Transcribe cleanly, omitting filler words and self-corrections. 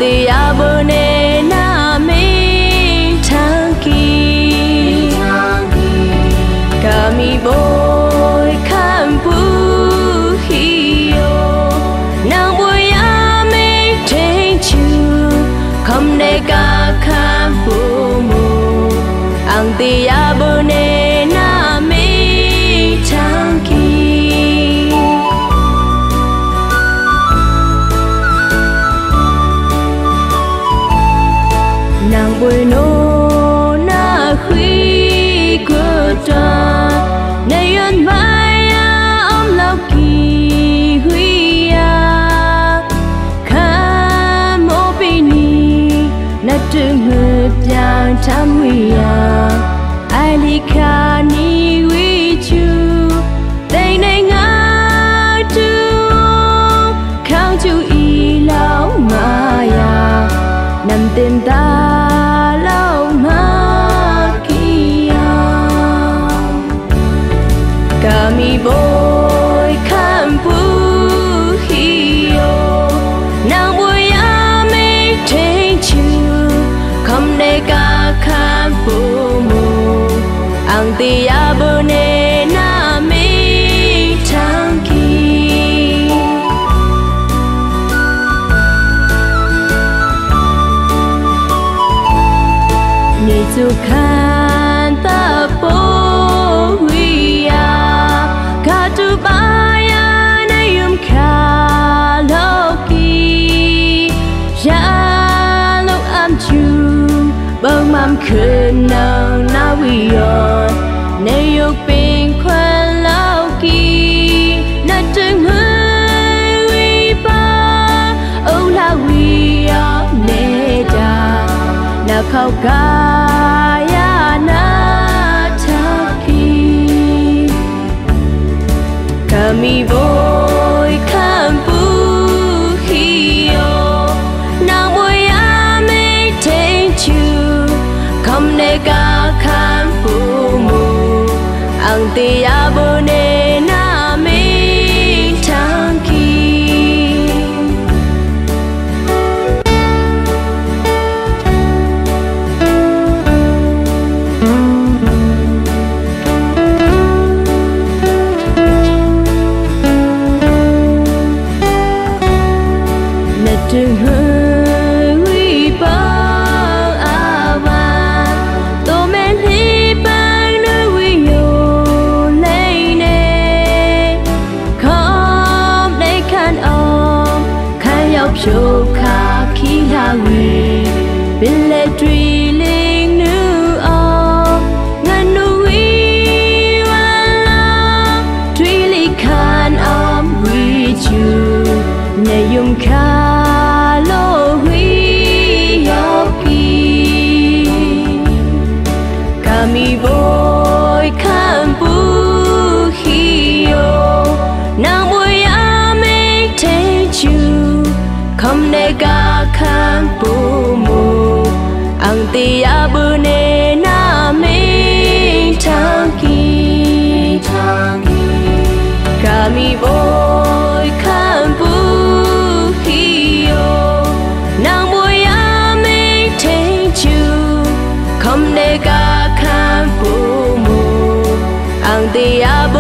ti abone na me tanki kami boy kampu hiyo nang boy ame tenchu kamne ka kampu mu ang ti abone na me tanki nàng bồi nô na khi cơ tra nay ân vai ôm lâu kỳ huy khá mô bì ni na trường hợp giang tham huy ai li kha ni huy chu đây này ngã chu khang chu y lão mà nằm tên ta kami boy kampu hiyo nang boy ame tenchu kamne ka kampu mu ang ti abone na me tanki ni chu khan ta po bang mam khên nang na vi on nay yok pin khoan lao ki na trưng hơi vi ba âu la vi a ne da na khao ka ya na ta ki kami boy kampu kamne ka kampu mu ang ti abone na me tanki na trường hơi huy ba show kha khi la we bin le tree ling nu o ngan nu we wala tree li khan om we chu ne yum kha lo we yoki kami boy kampu hiyo nang boy ame tenchu kamne ka kampu mu ang ti abune na me tanki kami boy kampu hiyo nang boy ame tenchu kamne ka kampu mu ang ti